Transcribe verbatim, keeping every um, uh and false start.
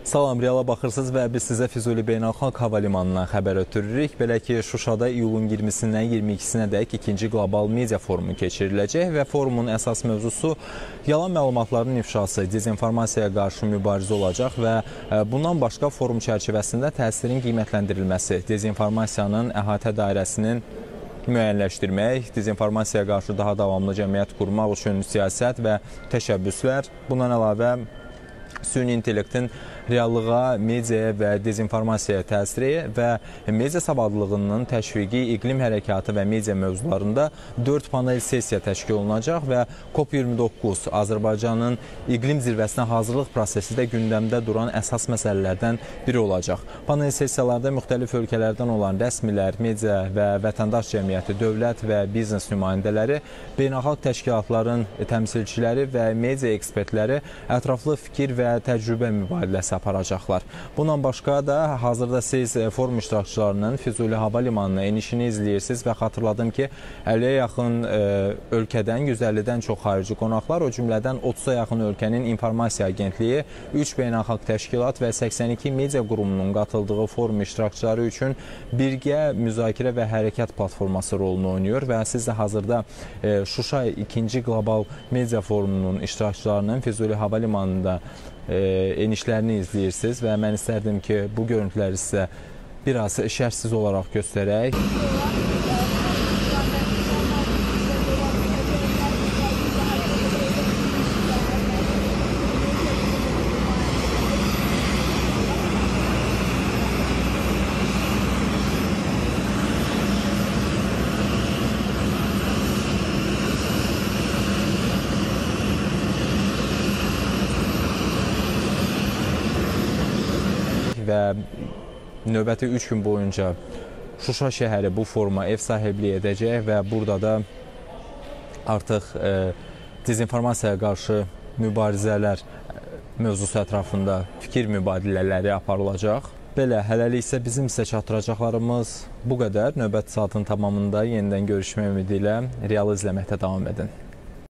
Salam, Reala baxırsınız və biz sizə Füzuli Beynəlxalq Hava Limanından xəbər ötürürük. Belə ki, Şuşada iyulun iyirmisindən iyirmi ikisinə dək ikinci qlobal media forumu keçiriləcək və forumun əsas mövzusu yalan məlumatların ifşası, dezinformasiyaya qarşı mübarizə olacaq və bundan başqa forum çərçivəsində təsirin qiymətləndirilməsi, dezinformasiyanın əhatə dairəsinin müəyyənləşdirmək, dezinformasiyaya qarşı daha davamlı cəmiyyət qurmaq üçün siyasət və təşəbbüslər, bundan əlavə süni intellektin reallığa, mediaya və dezinformasiyaya təsiri və media savadlılığının təşviqi, iqlim hərəkatı və media mövzularında dörd panel sessiya təşkil olunacaq və COP iyirmi doqquz Azərbaycanın iqlim zirvəsinə hazırlıq prosesi də gündəmdə duran əsas məsələlərdən biri olacaq. Panel sessiyalarda müxtəlif ölkələrdən olan rəsmilər, media və vətəndaş cəmiyyəti, dövlət və biznes nümayəndələri, beynəlxalq təşkilatların təmsilçiləri və media ekspertləri ətraflı fikir və təcrübə mübadiləsi aparacaqlar. Bundan başqa da hazırda siz forum iştirakçılarının Füzuli Hava Limanına enişini izləyirsiniz və xatırladım ki, əlliyə yaxın e, ölkədən, yüz əllidən çox xarici qonaqlar, o cümlədən otuza yaxın ölkənin informasiya agentliyi, üç beynəlxalq təşkilat və səksən iki media qurumunun qatıldığı forum iştirakçıları üçün birgə müzakirə və hərəkət platforması rolunu oynayır və siz də hazırda e, Şuşa ikinci qlobal media forumunun iştirakçılarının Füzuli Hava Limanında E, enişlərini izləyirsiniz və mən istərdim ki, bu görüntüləri sizə biraz şərhsiz olaraq göstərək. Və növbəti üç gün boyunca Şuşa şəhəri bu foruma ev sahibliyi edəcək və burada da artıq e, dezinformasiyaya qarşı mübarizələr mövzusu ətrafında fikir mübadilələri aparılacaq. Belə, hələlik isə bizim sizə çatdıracaqlarımız bu qədər. Növbəti saatın tamamında yenidən görüşmək ümidi ilə Realı izləməkdə davam edin.